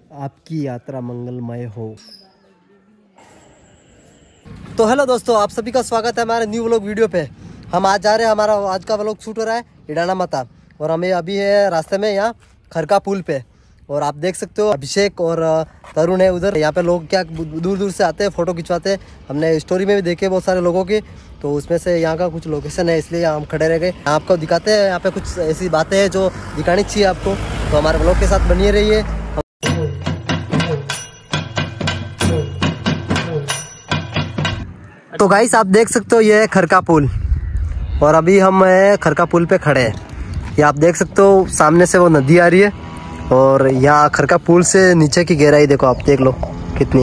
आपकी यात्रा मंगलमय हो। तो हेलो दोस्तों, आप सभी का स्वागत है हमारे न्यू व्लॉग वीडियो पे। हम आज जा रहे हैं, हमारा आज का व्लॉग शूट हो रहा है इडाना माता, और हमें अभी है रास्ते में यहाँ खरका पुल पे। और आप देख सकते हो अभिषेक और तरुण है उधर। यहाँ पे लोग क्या दूर दूर से आते हैं, फ़ोटो खिंचवाते हैं। हमने स्टोरी में भी देखे बहुत सारे लोगों की, तो उसमें से यहाँ का कुछ लोकेशन है, इसलिए हम खड़े रह गए। आपको दिखाते हैं, यहाँ पे कुछ ऐसी बातें हैं जो दिखानी चाहिए आपको, तो हमारे व्लॉग के साथ बनिए रहिए। तो गाइस आप देख सकते हो ये है खरका पुल, और अभी हम खरका पुल पे खड़े हैं। ये आप देख सकते हो सामने से वो नदी आ रही है, और यहाँ खरका पुल से नीचे की गहराई देखो, आप देख लो कितनी।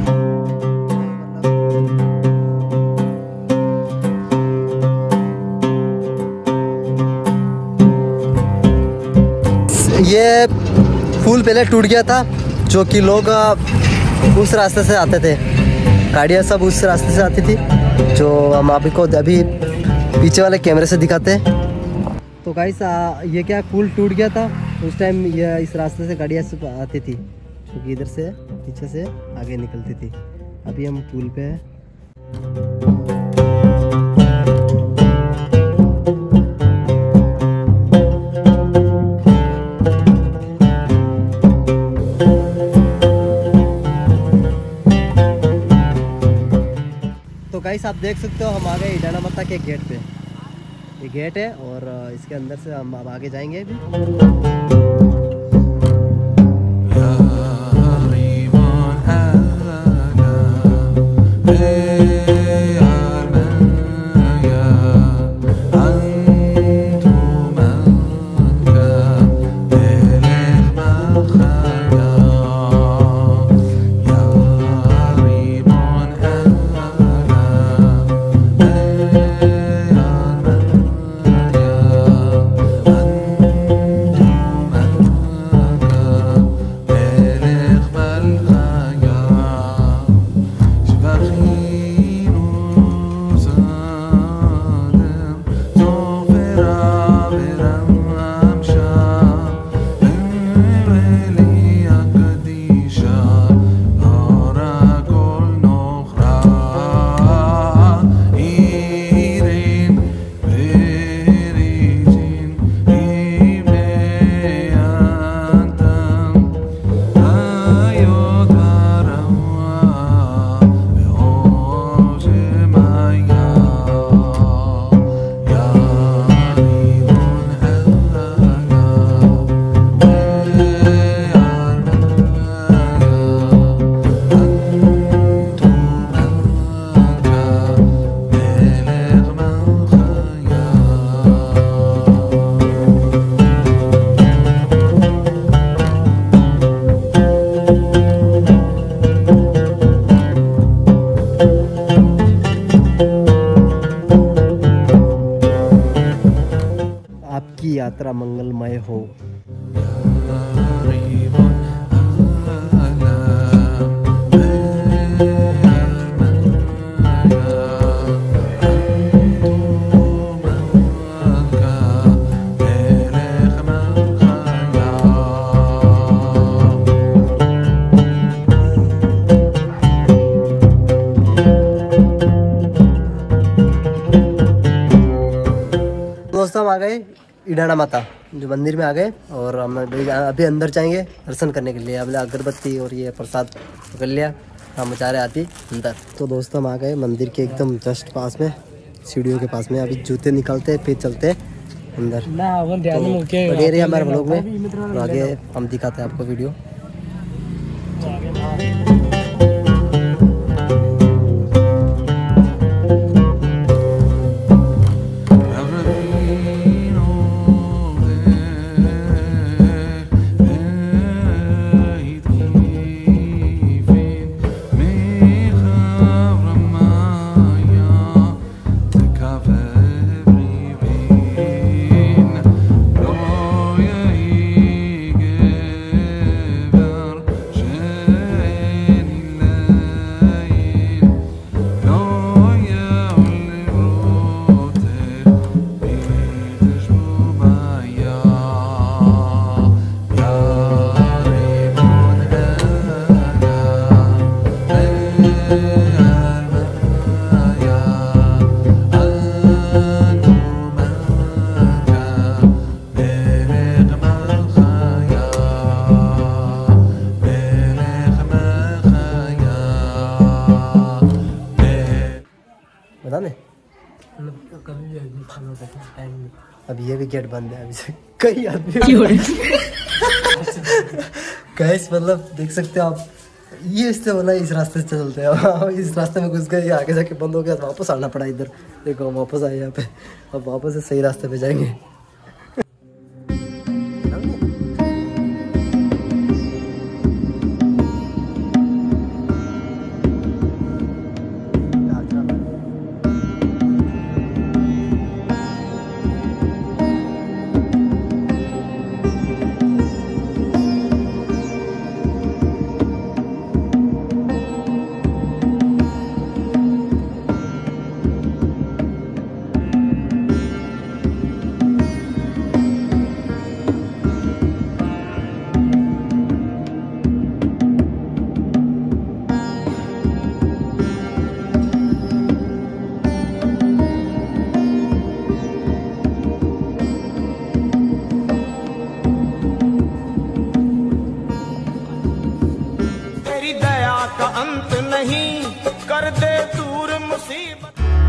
ये पुल पहले टूट गया था, जो कि लोग उस रास्ते से आते थे, गाड़ियाँ सब उस रास्ते से आती थी, जो हम आपको अभी पीछे वाले कैमरे से दिखाते हैं। तो गाइस ये क्या पुल टूट गया था उस टाइम, ये इस रास्ते से गाड़ियाँ सब आती थी, क्योंकि इधर से पीछे से आगे निकलती थी। अभी हम पुल पे हैं। तो गाइस आप देख सकते हो हम आ गए इडाना माता के गेट पे। ये गेट है और इसके अंदर से हम अब आगे जाएंगे अभी। आपकी यात्रा मंगलमय हो। दोस्तों हम आ गए इडाना माता जो मंदिर में आ गए, और हम अभी अंदर जाएंगे दर्शन करने के लिए। हमने अगरबत्ती और ये प्रसाद पकड़ लिया, हम जा रहे आती अंदर। तो दोस्तों हम आ गए मंदिर के एकदम जस्ट पास में, सीढ़ियों के पास में। अभी जूते निकालते हैं फिर चलते हैं अंदर। तो बने रहिए हमारे व्लॉग में, और आगे हम दिखाते हैं आपको वीडियो। अब ये भी गेट बंद है अभी से कई आदमी गैस मतलब देख सकते हो आप, ये इससे बोला इस रास्ते से चलते हैं। इस रास्ते में घुस गए, आगे जाके बंद हो गया, वापस आना पड़ा इधर। देखो वापस आए यहाँ पे, अब वापस से सही रास्ते पे जाएंगे। का अंत नहीं कर दे दूर मुसीबत।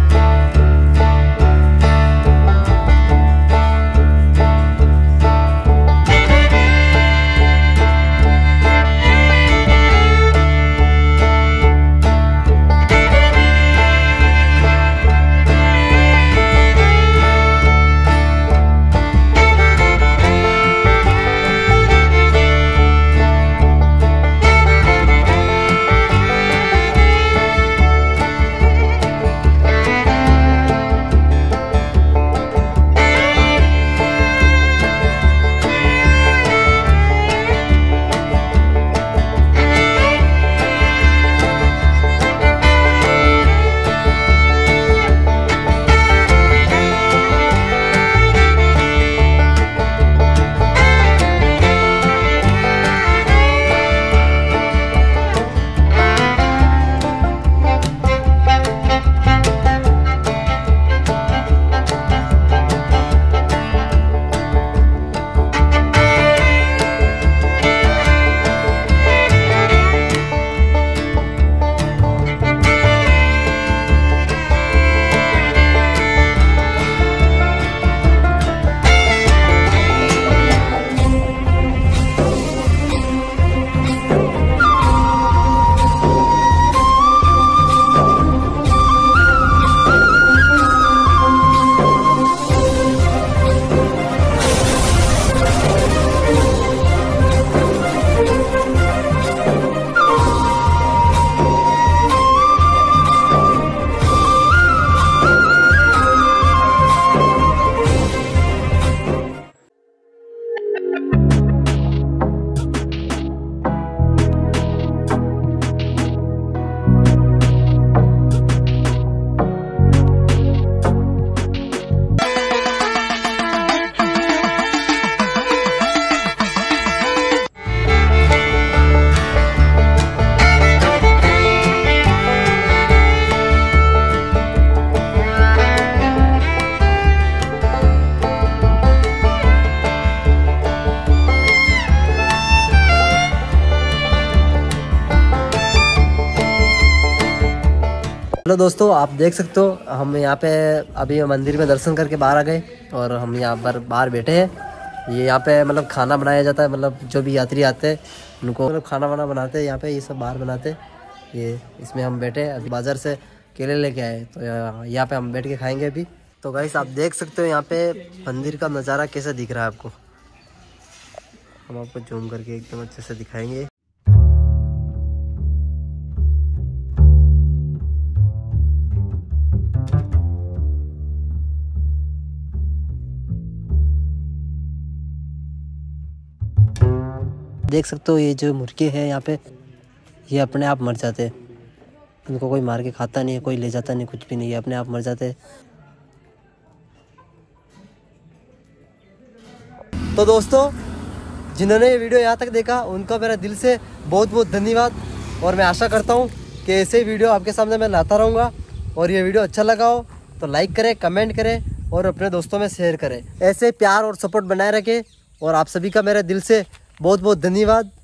हेलो दोस्तों, आप देख सकते हो हम यहाँ पे अभी मंदिर में दर्शन करके बाहर आ गए और हम यहाँ पर बाहर बैठे हैं। ये यहाँ पे मतलब खाना बनाया जाता है, मतलब जो भी यात्री आते हैं उनको मतलब खाना वाना बनाते हैं यहाँ पे, ये सब बाहर बनाते हैं। ये इसमें हम बैठे अभी बाज़ार से केले लेके आए, तो यहाँ पे हम बैठ के खाएंगे अभी। तो गाइस आप देख सकते हो यहाँ पे मंदिर का नज़ारा कैसा दिख रहा है आपको, हम आपको जूम करके एकदम अच्छे से दिखाएंगे। देख सकते हो ये जो मुर्गे हैं यहाँ पे, ये अपने आप मर जाते हैं, इनको कोई मार के खाता नहीं है, कोई ले जाता नहीं, कुछ भी नहीं, ये अपने आप मर जाते हैं। तो दोस्तों जिन्होंने ये वीडियो यहाँ तक देखा उनका मेरा दिल से बहुत बहुत धन्यवाद, और मैं आशा करता हूँ कि ऐसे ही वीडियो आपके सामने मैं लाता रहूँगा। और ये वीडियो अच्छा लगा हो तो लाइक करें, कमेंट करें और अपने दोस्तों में शेयर करें। ऐसे प्यार और सपोर्ट बनाए रखें, और आप सभी का मेरे दिल से बहुत बहुत धन्यवाद।